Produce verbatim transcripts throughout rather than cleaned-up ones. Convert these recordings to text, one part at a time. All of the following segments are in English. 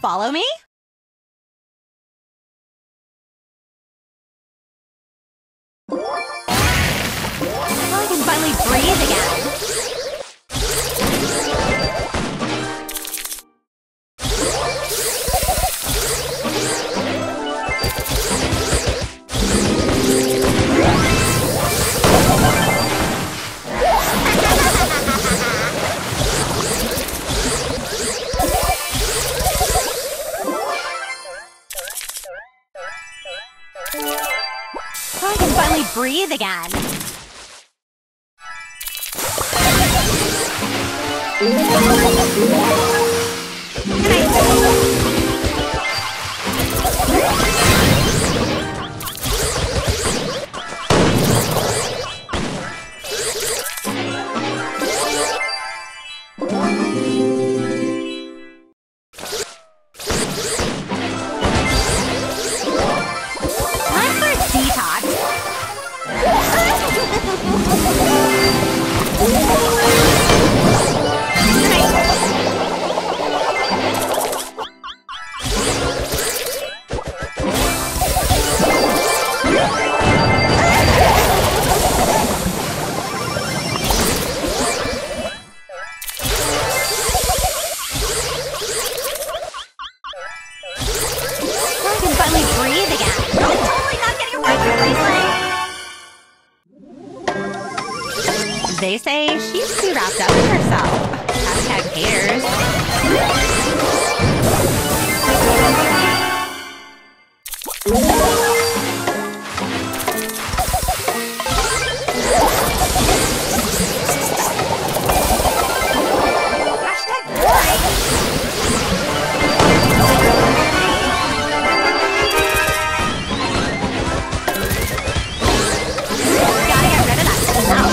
follow me? Now I can finally breathe again. Now I can finally breathe again. Time for a detox. I can finally breathe again. I'm totally not getting a pressure bracelet. They say she's too wrapped up in herself. Hashtag haters. Hashtag boring. Gotta get rid of that smell.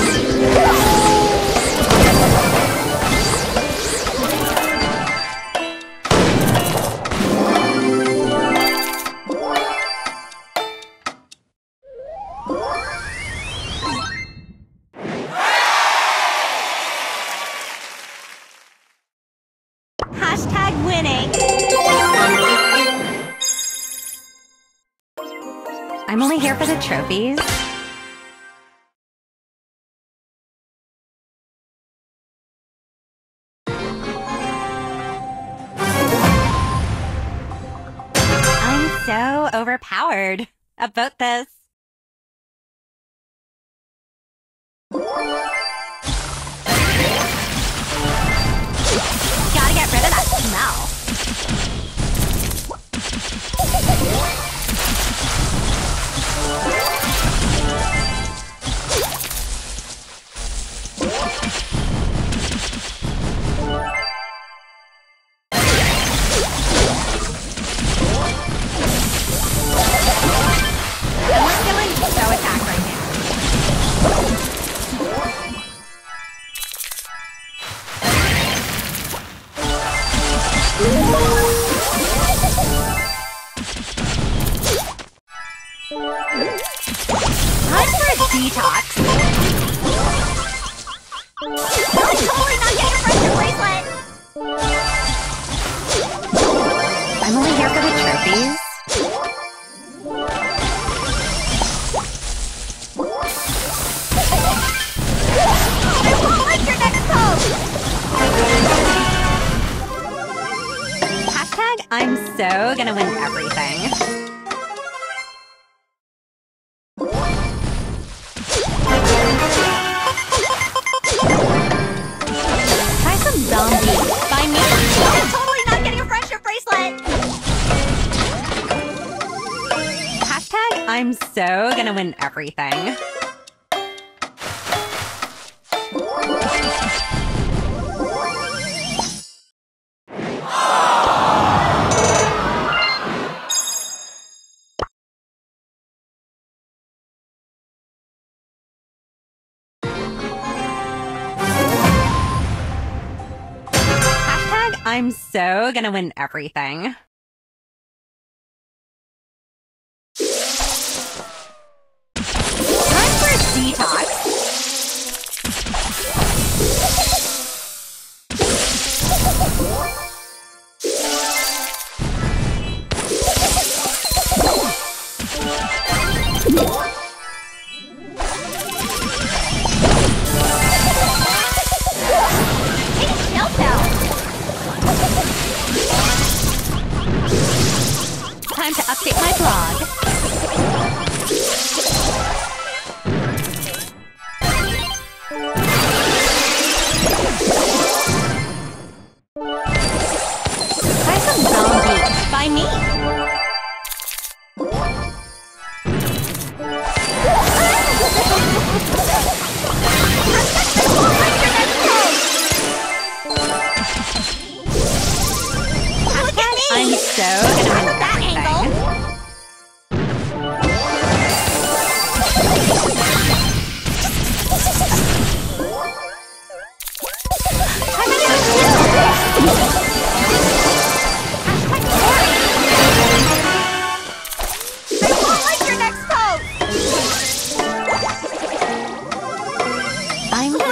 Hashtag winning. I'm only here for the trophies. I'm so overpowered. About this. Gotta get rid of that smell. I'm not feeling so attacked right now. Time for a detox. I'm totally not getting a pressure bracelet. I'm only here for the trophies. I won't like your next pose. Hashtag I'm so gonna win everything. Try some zombies by me. I'm totally not getting a pressure bracelet. Hashtag I'm so gonna win everything. I'm so gonna win everything. Time for a detox.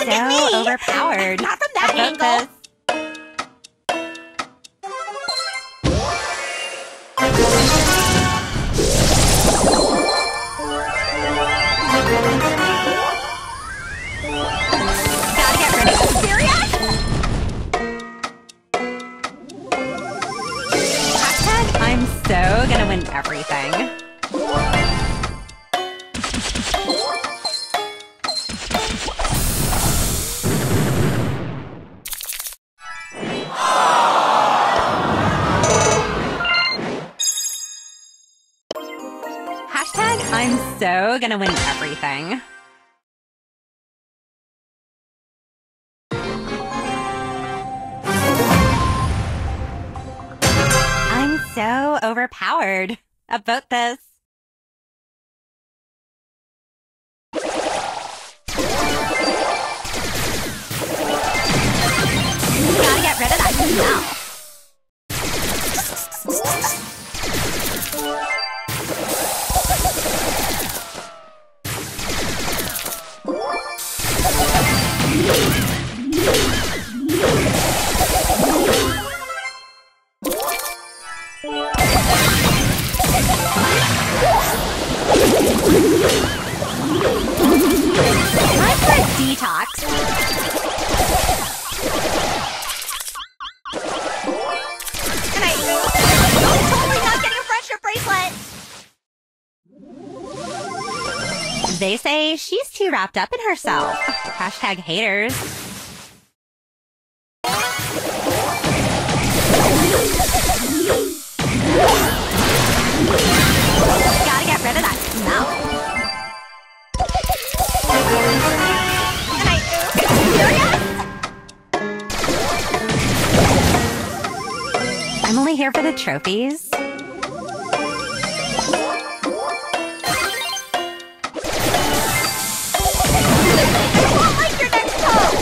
so at me! overpowered. Not from that I vote angle! this. Gotta get rid of this. Serious? Hashtag I'm so gonna win everything. Hashtag I'm so gonna win everything. I'm so overpowered. About this. Gotta get rid of that smell. Time for a detox. And I... I'm totally not getting a friendship bracelet! They say she's too wrapped up in herself. Hashtag haters. Gotta get rid of that smell. And I... Serious? I'm only here for the trophies. I won't like your next pose!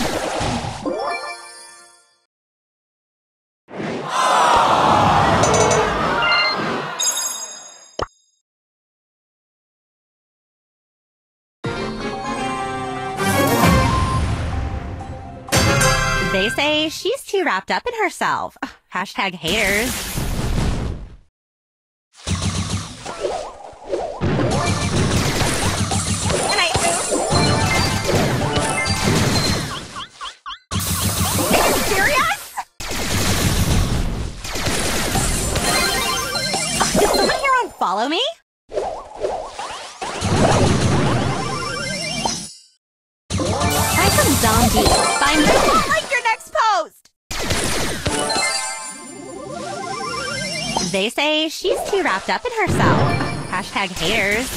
They say she's too wrapped up in herself. Hashtag haters. And I... Are you serious? Did someone here unfollow me? Try some zombie. Find I won't like your next post! They say she's too wrapped up in herself. Hashtag haters.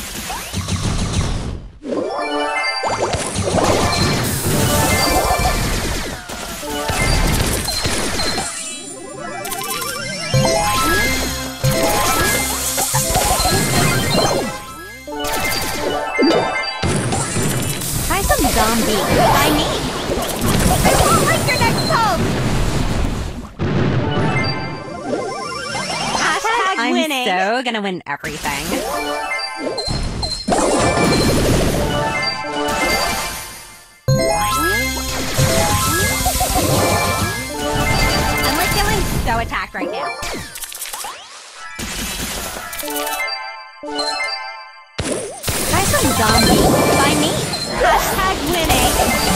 Try some zombie. By me. I won't like your next post! Hashtag I'm winning. so gonna win everything. I'm like feeling so attacked right now. Try some zombie. By me. Hashtag winning.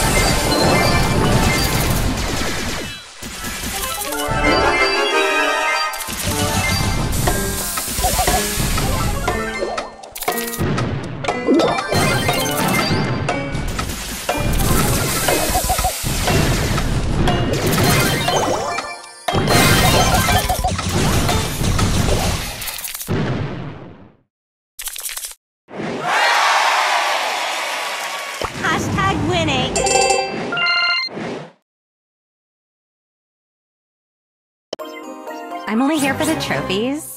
Hashtag winning. I'm only here for the trophies.